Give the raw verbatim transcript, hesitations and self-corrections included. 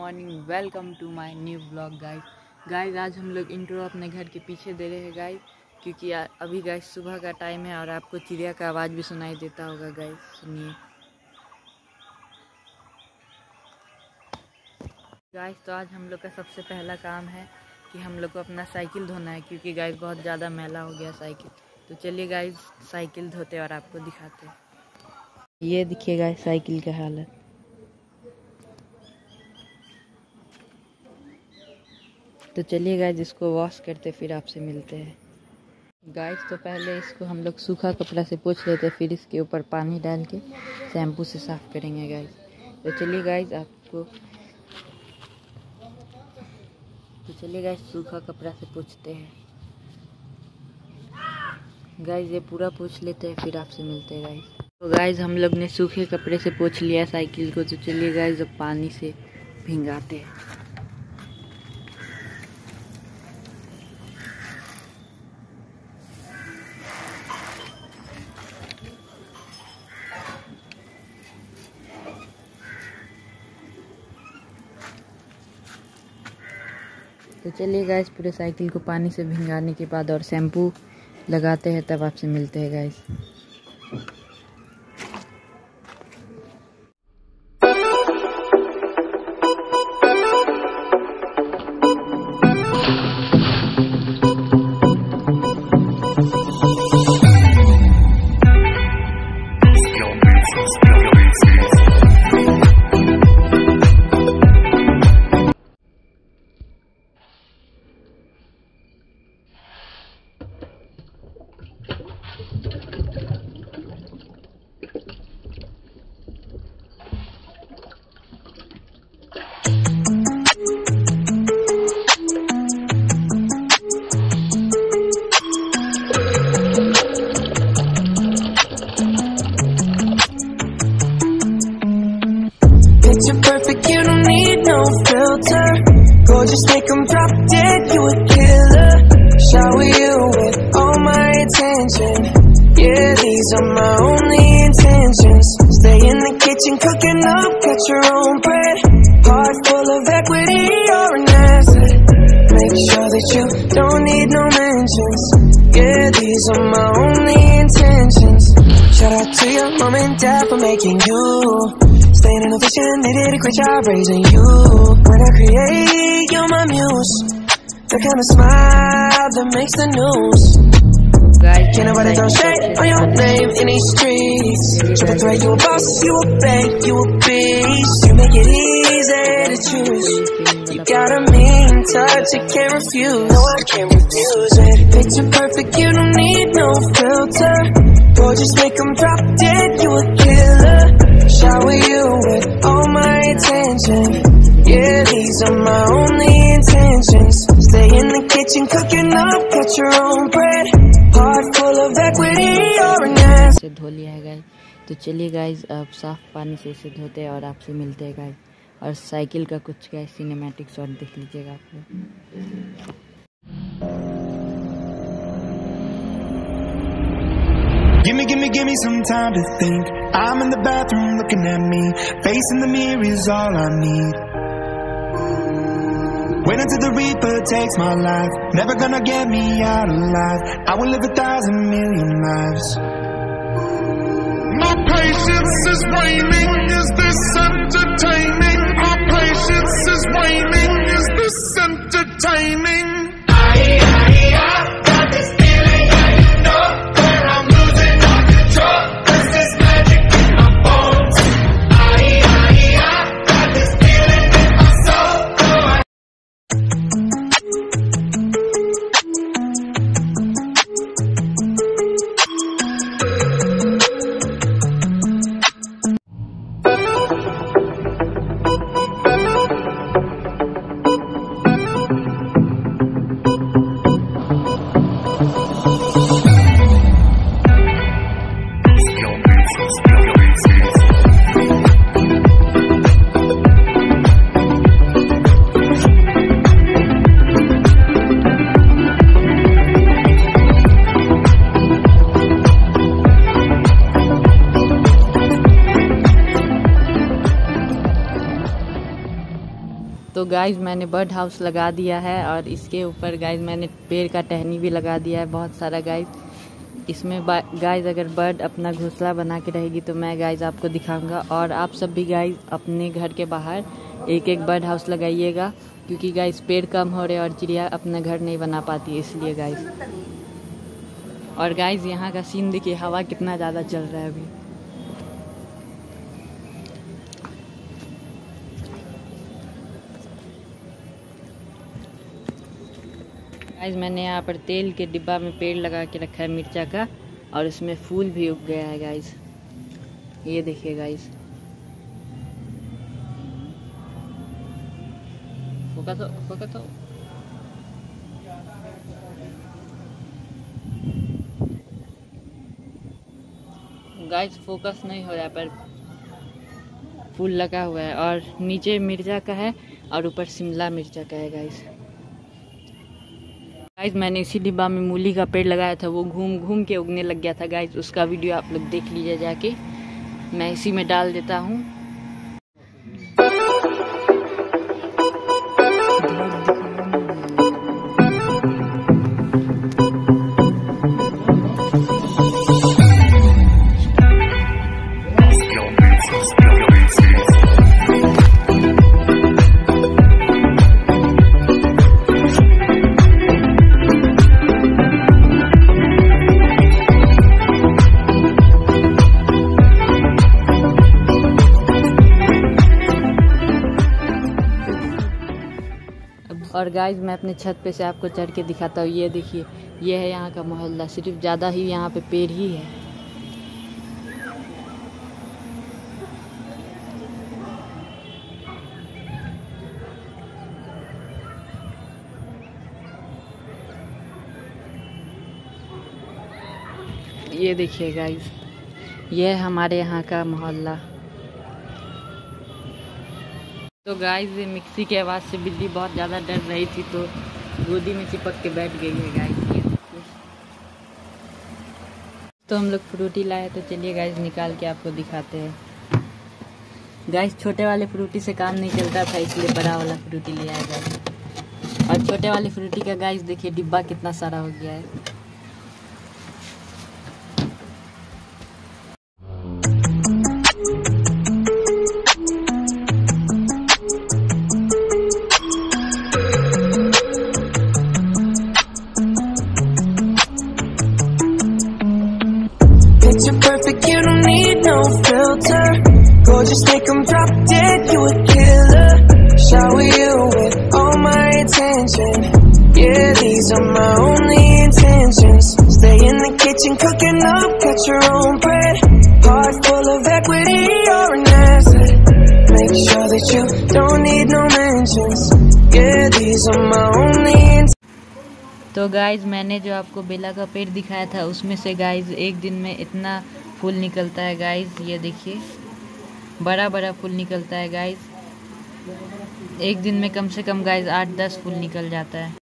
Morning, welcome to my new blog guys. Guys आज हम लोग इंट्रो अपने घर के पीछे दे रहे हैं गाइस, क्योंकि अभी गाइस सुबह का टाइम है और आपको चिड़िया का आवाज़ भी सुनाई देता होगा गाइस, सुनिए गाइस। तो आज हम लोग का सबसे पहला काम है कि हम लोग को अपना साइकिल धोना है, क्योंकि गाइस बहुत ज़्यादा मैला हो गया साइकिल। तो चलिए गाइस साइकिल धोते और आपको दिखाते हैं। ये देखिए गाइस साइकिल का हालत। तो चलिए गाइस इसको वॉश करते फिर आपसे मिलते हैं गाइस। तो पहले इसको हम लोग सूखा कपड़ा से पोंछ लेते, फिर इसके ऊपर पानी डाल के शैम्पू से साफ़ करेंगे गाइस। तो चलिए गाइस आपको तो चलिए गाइस सूखा कपड़ा से पोंछते हैं गाइस। ये पूरा पोंछ लेते हैं फिर आपसे मिलते हैं गाइस। तो गाइस हम लोग ने सूखे कपड़े से पोंछ लिया साइकिल को। तो चलिए गाइस अब पानी से भिंगाते हैं। तो चलिए गाइस पूरे साइकिल को पानी से भिंगाने के बाद और शैम्पू लगाते हैं, तब आपसे मिलते हैं guys. Picture perfect, you don't need no filter. Gorgeous, make 'em drop dead, you a killer. Shower you with all my attention. Yeah, these are my only intentions. Stay in the kitchen, cooking up, cut your own bread. Heart full of equity, you're an asset. Make sure that you don't need no mentions. Yeah, these are my only intentions. Shout out to your mom and dad for making you. Staying in a vision, they did a great job raising you. When I create, you're my muse. The kind of smile that makes the news. Can't nobody throw shade on your name in these streets. Triple threat, you a boss, you a bank, you a beast. You make it easy to choose. You got a mean touch, you can't refuse. No, I can't refuse it. Picture perfect, you don't need no filter. Gorgeous, make 'em drop dead, you a killer. Shower you with all my attention. Yeah, these are my only intentions. Stay in the kitchen, cooking up, cut your own bread. Heart full of equity, you're an asset. से धो लिया है guys. तो चलिए guys अब साफ पानी से इसे धोते हैं और आपसे मिलते हैं गाइस। और साइकिल का कुछ गाइस सिनेमैटिक शॉट देख लीजिएगा आप लोग। Gimme, gimme, gimme some time to think. I'm in the bathroom looking at me. Facing the mirror is all I need. Wait until the Reaper takes my life. Never gonna get me out alive. I will live a thousand million lives. My patience is waning. Is this entertaining? My patience is waning. Is this entertaining? I, I, I got this feeling, I know where I'm losing all control. There's this magic in my bones. I, I, I got this feeling in my soul. Oh, I तो guys मैंने bird house लगा दिया है और इसके ऊपर guys मैंने पेड़ का टहनी भी लगा दिया है बहुत सारा गाइज। इसमें गाइज अगर बर्ड अपना घोंसला बना के रहेगी तो मैं गाइज आपको दिखाऊंगा। और आप सब भी गाइज अपने घर के बाहर एक एक बर्ड हाउस लगाइएगा, क्योंकि गाइज पेड़ कम हो रहे और चिड़िया अपना घर नहीं बना पाती, इसलिए गाइज। और गाइज यहाँ का सीन देखिए, हवा कितना ज़्यादा चल रहा है अभी। गाइज मैंने यहाँ पर तेल के डिब्बा में पेड़ लगा के रखा है मिर्चा का, और इसमें फूल भी उग गया है गाइज। ये देखिए गाइज, फोकस हो, फोकस हो। गाइज फोकस नहीं हो रहा, पर फूल लगा हुआ है और नीचे मिर्चा का है और ऊपर शिमला मिर्चा का है गाइज। गाइज मैंने इसी डिब्बा में मूली का पेड़ लगाया था, वो घूम घूम के उगने लग गया था गाइज। उसका वीडियो आप लोग देख लीजिए जाके, मैं इसी में डाल देता हूँ। और गाइज मैं अपने छत पे से आपको चढ़ के दिखाता हूँ। ये देखिए, ये है यहाँ का मोहल्ला, सिर्फ ज़्यादा ही यहाँ पे पेड़ ही है। ये देखिए गाइज, ये है हमारे यहाँ का मोहल्ला। तो गाइस मिक्सी की आवाज़ से बिल्ली बहुत ज़्यादा डर रही थी, तो गोदी में चिपक के बैठ गई है गाइस। तो हम लोग फ्रूटी लाए, तो चलिए गाइस निकाल के आपको दिखाते हैं। गाइस छोटे वाले फ्रूटी से काम नहीं चलता था, इसलिए बड़ा वाला फ्रूटी ले आया गाइस। और छोटे वाली फ्रूटी का गाइस देखिए डिब्बा कितना सारा हो गया है। Picture perfect, you don't need no filter. Gorgeous, make 'em drop dead, you a killer. Shower you with all my attention. Yeah, these are my only intentions. Stay in the kitchen, cooking up, cut your own bread. Heart full of equity, you're an asset. Make sure that you don't need no mentions. Yeah, these are my only intentions. तो guys मैंने जो आपको बेला का पेड़ दिखाया था, उसमें से गाइज एक दिन में इतना फूल निकलता है गाइज। ये देखिए बड़ा बड़ा फूल निकलता है गाइज। एक दिन में कम से कम गाइज आठ दस फूल निकल जाता है।